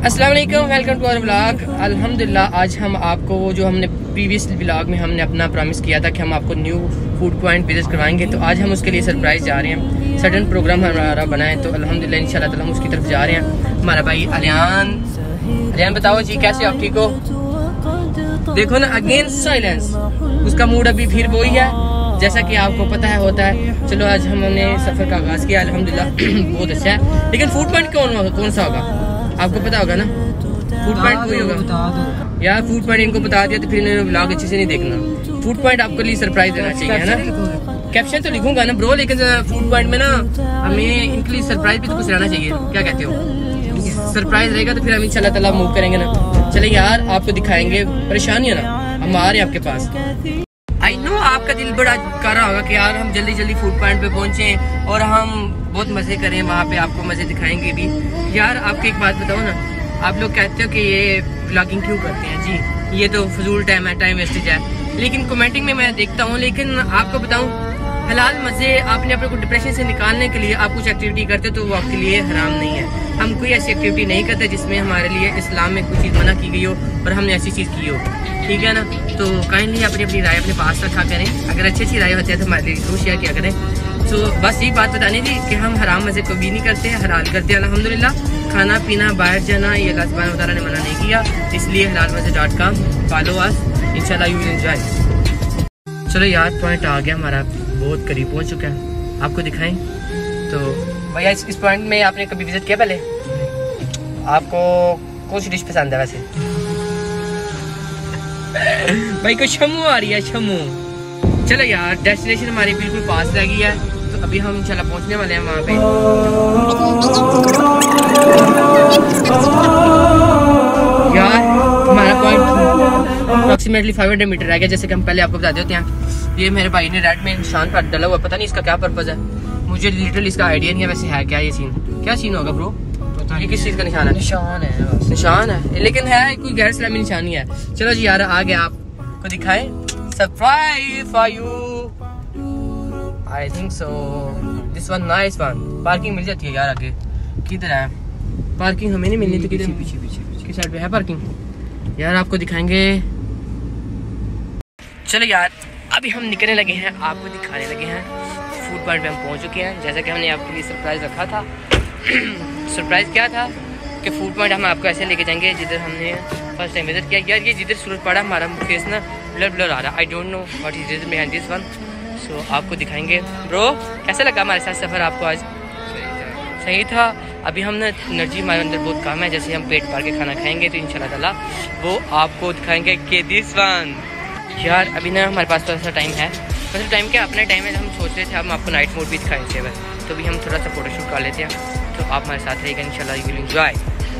अस्सलाम वालेकुम, welcome to our vlog. अल्हम्दुलिल्लाह आज हम आपको वो जो हमने प्रीवियस व्लॉग में हमने अपना प्रॉमिस किया था कि हम आपको न्यू फूड पॉइंट विजिट करवाएंगे, तो आज हम उसके लिए सरप्राइज़ जा रहे हैं। सडन प्रोग्राम हमारा बना है, तो अल्हम्दुलिल्लाह इंशाल्लाह ताला हम उसकी तरफ जा रहे हैं। हमारा भाई अलियान बताओ जी, कैसे आप? ठीक हो? देखो ना, अगेन साइलेंस। उसका मूड अभी फिर वही है जैसा कि आपको पता है होता है। चलो आज हमने सफ़र का आगाज़ किया अल्हम्दुलिल्लाह बहुत अच्छा है। लेकिन फूड पॉइंट कौन सा होगा आपको पता होगा ना? फूड पॉइंट वही होगा यार। फूड पॉइंट इनको बता दिया तो फिर इन्होंने व्लॉग अच्छे से नहीं देखना। फूड पॉइंट आपके लिए सरप्राइज देना चाहिए, है ना? कैप्शन तो लिखूंगा ना ब्रो, लेकिन फूड पॉइंट में ना हमें इनके लिए सरप्राइज भी तो कुछ रहना चाहिए। क्या कहते हो? सरप्राइज रहेगा तो फिर हम इंशाल्लाह ताला मूव करेंगे ना। चले यार, आपको दिखाएंगे। परेशानी है ना, हम आ रहे हैं आपके पास। आई नो आपका दिल बड़ा कर रहा होगा कि यार हम जल्दी जल्दी फूड पॉइंट पे पहुंचे और हम बहुत मजे करें वहाँ पे, आपको मजे दिखाएंगे भी। यार आपको एक बात बताओ ना, आप लोग कहते हो कि ये व्लॉगिंग क्यों करते हैं जी, ये तो फजूल टाइम है, टाइम वेस्टेज है। लेकिन कमेंटिंग में मैं देखता हूँ, लेकिन आपको बताऊँ हलाल मजे आपने अपने को डिप्रेशन से निकालने के लिए आप कुछ एक्टिविटी करते हो तो वो आपके लिए हराम नहीं है। हम कोई ऐसी एक्टिविटी नहीं करते जिसमें हमारे लिए इस्लाम में कोई चीज़ मना की गई हो और हमने ऐसी चीज़ की हो, ठीक है ना? तो काइंडली अपनी अपनी राय अपने पास रखा करें। अगर अच्छी अच्छी राय होती है तो हमारे लिए जरूर शेयर किया करें। तो बस यही बात बतानी थी कि हम हराम मजे कभी नहीं करते हैं, हलाल करते हैं अल्हम्दुलिल्लाह। खाना पीना बाहर जाना ये अल्लाह सुब्हानहू व तआला ने मना नहीं किया, इसलिए हलालमज़े.com फॉलो अस, इंशाल्लाह यू विल एंजॉय। चलो यार, पॉइंट आ गया हमारा, बहुत करीब पहुंच चुका है। आपको दिखाएं तो भैया इस पॉइंट में आपने कभी विजिट किया पहले? आपको कौन सी डिश पसंद है वैसे? भाई को शमू आ रही है, शमू। चलो यार, डेस्टिनेशन हमारी बिल्कुल पास रह गई है, तो अभी हम इंशाल्लाह पहुंचने वाले हैं वहाँ पे। यार हमारा पॉइंट अप्रोक्सीमेटली 500 मीटर रह गया, जैसे कि हम पहले आपको बता देते हैं। ये मेरे भाई ने रेड में निशान पर डला हुआ, पता नहीं इसका क्या पर्पज है, मुझे लिटरली इसका आइडिया नहीं है। वैसे है क्या ये सीन? क्या सीन होगा ब्रो? ये किस चीज का निशान है? निशान है, लेकिन है कोई गैर इस्लामी निशान नहीं है। चलो जी यार, आगे आपको दिखाएं surprise for you. I think so this one nice one. Parking मिल जाती है यार आगे। किधर है पार्किंग? हमें नहीं मिलनी तो किधर? पीछे किस साइड पे है पार्किंग? यार आपको दिखाएंगे। चलो यार, अभी हम निकलने लगे हैं, आपको दिखाने लगे हैं। फूड पॉइंट पे हम पहुंच चुके हैं, जैसा कि हमने आपके लिए सरप्राइज रखा था। सरप्राइज क्या था कि फूड पॉइंट हम आपको ऐसे लेके जाएंगे जिधर हमने फर्स्ट टाइम विजिट किया। यार ये जिधर सूरज पड़ा हमारा फेस ना ब्लर ब्लर आ रहा है। I don't know what is reason behind this one. So आपको दिखाएंगे। ब्रो कैसा लगा हमारे साथ सफ़र आपको आज? सही था। अभी हम ना एनर्जी हमारे अंदर बहुत कम है, जैसे हम पेट भर के खाना खाएंगे तो इंशाल्लाह ताला वो आपको दिखाएंगे कि दिस वन। यार अभी ना हमारे पास थोड़ा सा टाइम है, मतलब टाइम क्या अपना टाइम है। हम सोच रहे थे हम आपको नाइट मोड भी दिखाएंगे, तो अभी हम थोड़ा सा फोटोशूट कर लेते हैं, तो आप हमारे साथ रहेगा इंशाल्लाह यू विल एंजॉय।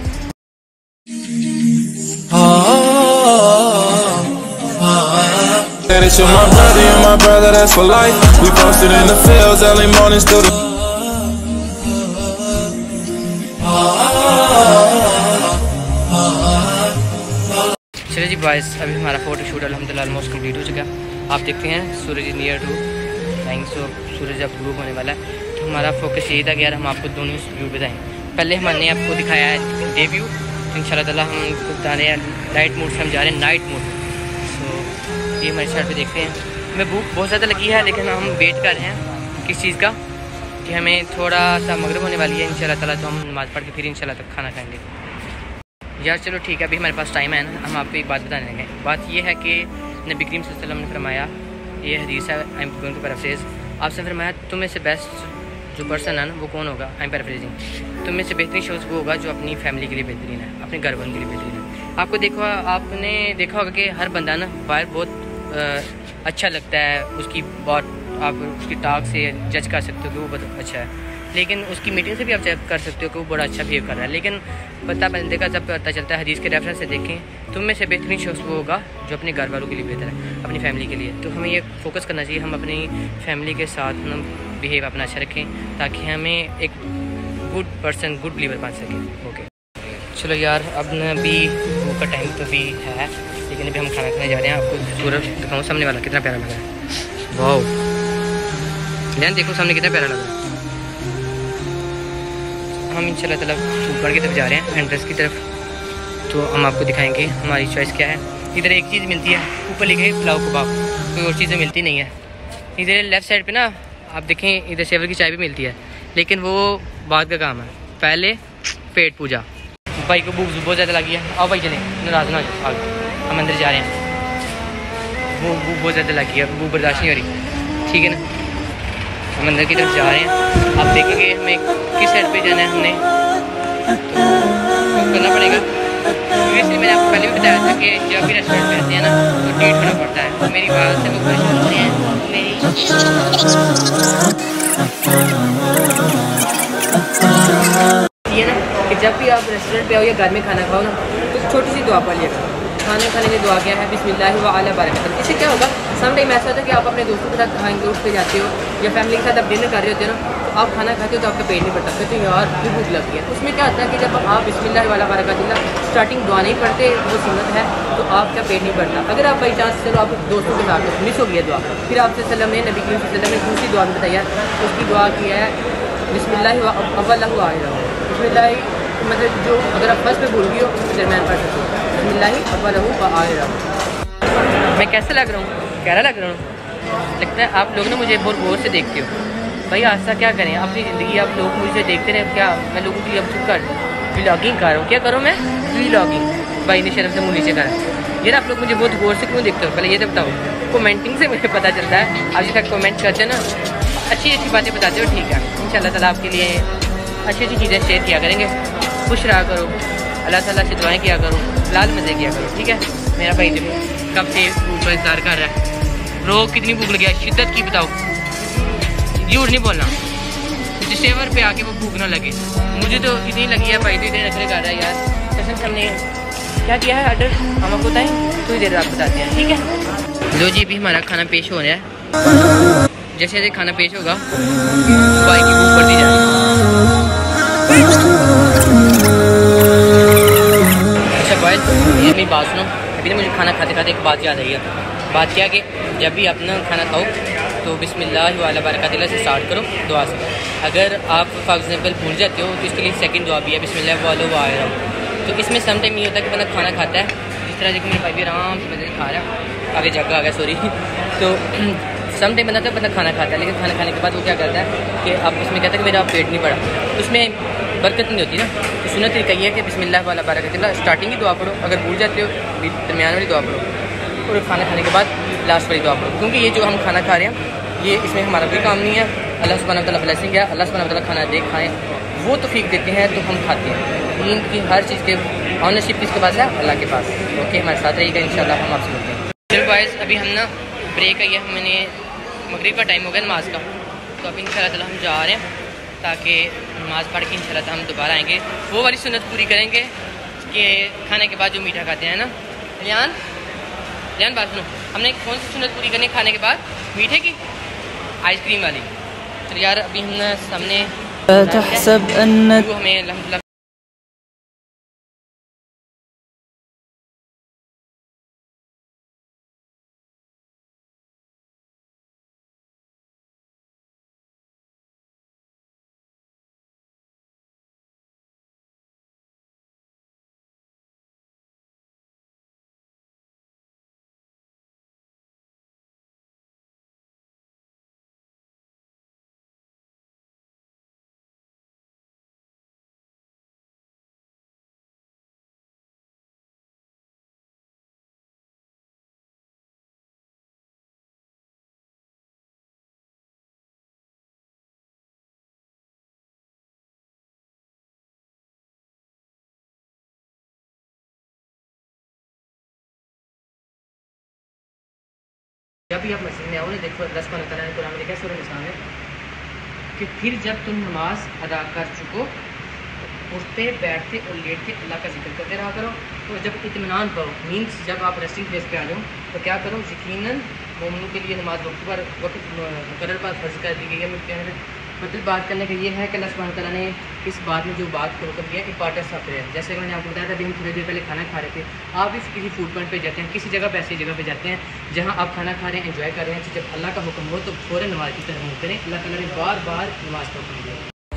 चलिए जी बॉयज़, अभी हमारा फोटोशूट अल्हम्दुलिल्लाह ऑलमोस्ट कंप्लीट हो चुका है। आप देखते हैं suraj is near to time, so सूरज अब ग्रूप होने वाला है। तो हमारा फोकस यही था कि यार हम आपको दोनों व्यू बताएं। पहले हमने आपको दिखाया है डे व्यू, तो इंशाल्लाह ताला हम बता रहे हैं लाइट मोड से हम जा रहे हैं नाइट मोड। तो ये हमारे साइड पे देखते हैं। हमें भूख बहुत ज़्यादा लगी है, लेकिन हम वेट कर रहे हैं किस चीज़ का, कि हमें थोड़ा सा मगरिब होने वाली है इंशाल्लाह ताला, तो हम नमाज़ पढ़ के फिर इंशाल्लाह तक खाना खाएँगे। यार चलो ठीक है, अभी हमारे पास टाइम है ना, हम आपको एक बात बताने लगे। बात ये है कि नबी करीम सल्लल्लाहु अलैहि वसल्लम ने फरमाया, ये हदीस है, I am going to paraphrase. आपसे फरमाया तुम में से बेस्ट जो पर्सन है ना वो कौन होगा? I am paraphrasing. तुम में से बेहतरीन शख्स वो होगा जो अपनी फैमिली के लिए बेहतरीन है, अपने घर वालों के लिए बेहतरीन है। आपने देखा होगा कि हर बंदा ना बाहर बहुत अच्छा लगता है, उसकी बात आप उसकी टाक से जज कर सकते हो कि वो बहुत अच्छा है, लेकिन उसकी मीटिंग से भी आप चेक कर सकते हो कि वो बड़ा अच्छा बिहेव कर रहा है। लेकिन पता बंदे का जब पता चलता है, हदीस के रेफरेंस से देखें, तुम में से बेहतरीन शख्स वो होगा जो अपने घर वालों के लिए बेहतर है, अपनी फैमिली के लिए। तो हमें ये फोकस करना चाहिए, हम अपनी फैमिली के साथ हम बिहेव अपना अच्छा रखें, ताकि हमें एक गुड पर्सन, गुड बिलीवर बन सकें। ओके चलो यार, अब अभी वो का टाइम तो भी है, लेकिन अभी हम खाना खाने जा रहे हैं। आपको सूरज दिखाऊँ सामने वाला कितना प्यारा लगा है। वाह ध्यान देखो सामने कितना प्यारा लगा है। हम इंशाल्लाह ताला ऊपर की तरफ जा रहे हैं, एंट्रेंस की तरफ। तो हम आपको दिखाएंगे हमारी चॉइस क्या है। इधर एक चीज़ मिलती है, ऊपर लिखे है पुलाव कबाब, कोई और चीज़ें मिलती नहीं है। इधर लेफ़्ट साइड पे ना आप देखें, इधर सेवर की चाय भी मिलती है, लेकिन वो बाद का काम है, पहले पेट पूजा। भाई को भूख बहुत ज़्यादा लगी है। आओ भाई चलें, नाराज़ ना हो, हम अंदर जा रहे हैं। वो भूख बहुत ज़्यादा लगी है, भूख बर्दाश्त नहीं हो रही, ठीक है ना। हम अंदर की तरफ जा रहे हैं, आप देखेंगे हमें किस साइड पे जाना है। हमने तो करना पड़ेगा, क्योंकि इसलिए मैंने आपको पहले भी बताया था कि जब भी रेस्टोरेंट में आते हैं ना तो ट्रीट होना पड़ता है। तो मेरी बात से वो परेशान हो रहे हैं, मेरी ये ना कि जब भी आप रेस्टोरेंट पे आओ या घर में खाना खाओ ना तो छोटी सी दुआ पढ़ लिया। खाने खाने की दुआ क्या है, बिस्मिल्लाह व अला बरकत। इससे क्या होगा, सम टाइम ऐसा होता है कि आप अपने दोस्तों के साथ खाएंगे, उठ पे जाते हो या फैमिली के साथ आप डिनर कर रहे होते हो ना, तो आप खाना खाते हो तो आपका पेट नहीं भरता, तो यार भी भूख लगती है। उसमें क्या होता है कि जब आप बिस्मिल्लाह व अला बरकत स्टार्टिंग दुआ नहीं पढ़ते, वो सुन्नत है, तो आपका पेट नहीं भरता। अगर आप बाई चांस चलो आप दोस्तों के साथ मिस हो गया दुआ, फिर आपसे सल्लम ने नबी करीम सल्लल्लाहु अलैहि वसल्लम ने दूसरी दुआ भी बताई है, उसकी दुआ की है बिस्मिल्लाह व अव्वलहु आखिरहु। बिस्मिल्लाह मतलब जो अगर आप फर्स्ट पे भूल गई हो दरमियान पढ़ सकते हो, बिस्मिल्लाह अव्वलहु व आखिरहु। मैं कैसे लग रहा हूँ, कैसा लग रहा हूँ? लगता है आप लोग ना मुझे बहुत गौर से देखते हो। भाई आस्था क्या करें, अपनी ज़िंदगी आप लोग मुझे देखते रहे। क्या मैं लोगों की अब कर व्लॉगिंग कर रहा हूँ, क्या करूँ मैं व्लॉगिंग। भाई ने शर्म से मुँह नीचे करा। ये आप लोग मुझे बहुत गौर से क्यों देखते हो, पहले ये तो बताओ। कमेंटिंग से मुझे पता चलता है, आप जिस तक कमेंट करते हैं ना अच्छी अच्छी बातें बताते हो, ठीक है। इंशाल्लाह ताला आपके लिए अच्छी अच्छी चीज़ें शेयर किया करेंगे। खुश रहा करो, अल्लाह ताला से दुआएं किया करो, लाल मज़े किया करो, ठीक है। मेरा भाई देखो कब से भूख का इंतजार कर रहा है। रो कितनी भूख लगी है, शिद्दत की बताओ, झूठ नहीं बोलना। जिस सेवर पे आके वो भूख ना लगे, मुझे तो इतनी लगी है। भाई तो इतने नखरे कर रहा है यार, कसम से। हमने क्या किया है ऑर्डर, हम आपको बताएं थोड़ी देर आप बताते हैं, ठीक है। लो जी, अभी हमारा खाना पेश हो रहा है। जैसे जैसे खाना पेश होगा भाई की भूख बढ़ती जाएगी। अच्छा भाई, ये मेरी बात सुनो। अभी ना मुझे खाना खाते खाते एक बात याद आई है। बात क्या कि जब भी आप ना खाना खाओ तो बिस्मिल्लाह व अला बरकतिल्लाह से स्टार्ट करो दुआ से। अगर आप फॉर एग्जाम्पल भूल जाते हो तो इसके लिए सेकंड दुआ भी है, बिस्मिल्लाह व अला वाहिर। तो इसमें सम टाइम ये होता है कि बंदा खाना खाता है, जिस तरह देखो मेरे भाई भी आराम से मजे खा रहा है, आगे जगह आ गया सॉरी। तो सम टाइम बंदा खाना खाता है, लेकिन खाना खाने के बाद वो क्या करता है कि आप उसमें कहता है कि मेरा पेट नहीं भरा, उसमें बरकत नहीं होती ना। तो सुन्नत तरीका ये है कि बिस्मिल्लाह वाला बरकतिल्लाह स्टार्टिंग की दुआ पढ़ो, अगर भूल जाते हो दरमियान वाली दुआ पढ़ो, और खाना खाने के बाद लास्ट वाली दुआ पढ़ो। क्योंकि ये जो हम खाना खा रहे हैं ये इसमें हमारा कोई काम नहीं है, अल्लाह सुब्हानहू व तआला ब्लेसिंग है। अल्लाह सुब्हानहू व तआला खाना देख खाएँ, वो तौफीक देते हैं तो हम खाते हैं। दीन की हर चीज़ के ऑनरशिप किसके पास है, अल्लाह के पास। ओके, हमारे साथ रहिएगा, इंशाल्लाह हम आपसे मिलते हैं। चलो बॉयज़, अभी हम ना ब्रेक आई है, मैंने मगरिब का टाइम हो गया नमाज का, तो अभी इंशाल्लाह ताला हम जा रहे हैं ताकि नमाज़ पढ़ के इंशाल्लाह ताला हम दोबारा आएंगे, वो वाली सुन्नत पूरी करेंगे कि खाने के बाद जो मीठा खाते हैं ना। लियान बात सुनो, हमने कौन सी सुन्नत पूरी करनी खाने के बाद? मीठे की, आइसक्रीम वाली। तो यार अभी हम सामने हमें अल्हम्दुलिल्लाह जब भी आप मस्जिद में आओ ना, देखो अल्लाह सुब्हानहू व तआला ने कुरान में लिखा है सूरह निसा में कि फिर जब तुम नमाज अदा कर चुको तो उठते बैठते और लेटते अल्लाह का जिक्र करते रहा करो। तो जब इत्मीनान पाओ, मीन्स जब आप रेस्टिंग प्लेस पे आ जाओ तो क्या करो, यकीनन मोमिनों के लिए नमाज वक्त मुकर्रर पर फर्ज कर दी गई है। मतलब बात करने का ये है कि अल्लाह सुब्हानहू व तआला ने इस बात में जो बात को हुक्म दिया इंपॉर्टेंस ऑफ प्रेयर। जैसे मैंने आपको बताया था, अभी हम थोड़ी देर पहले खाना खा रहे थे, आप भी किसी फूड पॉइंट पे जाते हैं, किसी जगह पे ऐसी जगह पे जाते हैं जहाँ आप खाना खा रहे हैं, एंजॉय कर रहे हैं, तो जब अल्लाह का हुक्म हो तो फ़ौरन नमाज की तरफ मुँह करें। अल्लाह ताला ने बार बार नमाज का हुक्म दिया।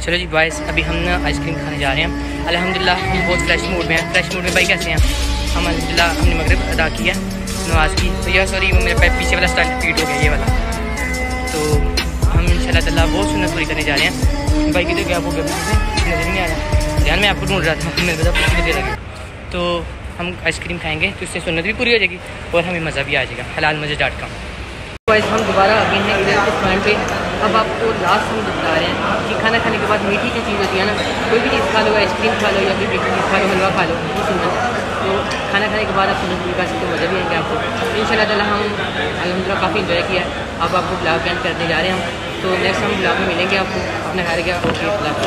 चलो जी बॉयज़, अभी हम ना आइसक्रीम खाने जा रहे हैं। अल्हम्दुलिल्लाह हम बहुत फ्रेश मूड में हैं। फ्रेश मूड में भाई कैसे हैं हम? अल्हम्दुलिल्लाह हमने मगरिब अदा किया, नमाज की। तो यह सॉरी वो मेरे पैर पीछे वाला स्टाइल रिपीट हो गया, ये वाला। तो हम इंशाल्लाह ताला बहुत सुन्नत पूरी करने जा रहे हैं। भाई किधर गया? वो नज़र नहीं आ रहा, ध्यान में आपको ढूंढ रहा था, मेरे पता पीछे दे लगे। तो हम आइसक्रीम खाएँगे तो इससे सुन्नत भी पूरी हो जाएगी और हमें मज़ा भी आ जाएगा। हलालमज़े.com। हम दोबारा आ गए हैं इधर पॉइंट पे। अब आपको लास्ट हम बता रहे हैं कि खाना खाने के बाद मीठी जो चीज़ होती है ना, कोई भी चीज़ खा लो, आइसक्रीम खा लो या फिर चीज़ खा लो, हलवा खा लो, वो सुन्नत। तो खाना खाने के बाद आप सुन्नत पूरी कर सकते हो, मज़ा भी आएंगे आपको। इंशाल्लाह ताला हम अल्हम्दुलिल्लाह काफ़ी इंजॉय किया है। अब आपको ब्लॉग एंड करने जा रहे हैं हम। तो नेक्स्ट हम ब्लॉग में मिलेंगे आपको। अपना ख्याल रखिएगा। ओके।